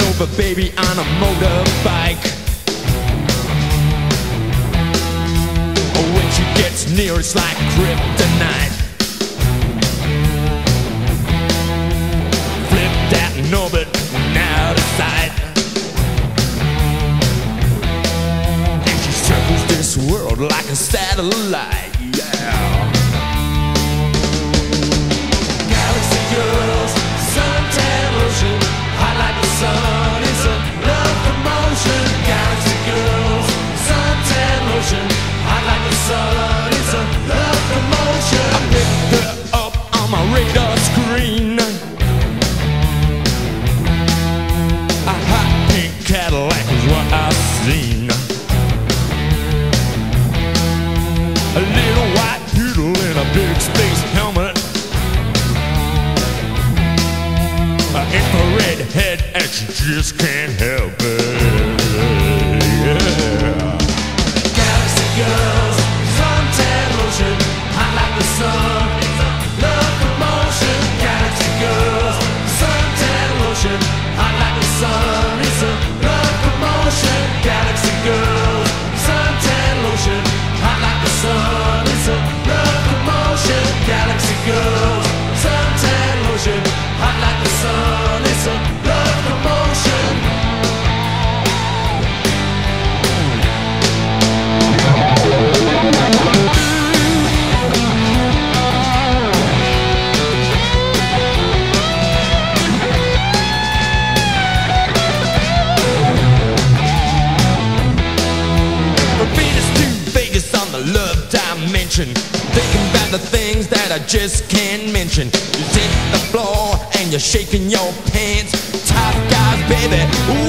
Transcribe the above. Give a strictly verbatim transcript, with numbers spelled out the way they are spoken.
over, baby, on a motorbike. When she gets near, it's like kryptonite. Flipped out in orbit, out of sight. And she circles this world like a satellite. Yeah. Galaxy girls, suntan lotion, hot like the sun. It's a love commotion. Galaxy girls, suntan lotion, hot like the sun. It's a love commotion. I picked her up on my radar screen. A hot pink Cadillac is what I seen. A little white poodle in a big space helmet. An infrared head and she just can't help it. Yeah. Galaxy girls, suntan lotion, hot like the sun. It's a love commotion. Galaxy girls, suntan lotion, hot like the sun. It's a love commotion. Galaxy girls, suntan lotion, hot like the sun. It's a love commotion. Galaxy girls, suntan lotion, hot like the sun. It's a love commotion. Love dimension, thinking about the things that I just can't mention. You hit the floor and you're shaking your pants. Top guys, baby,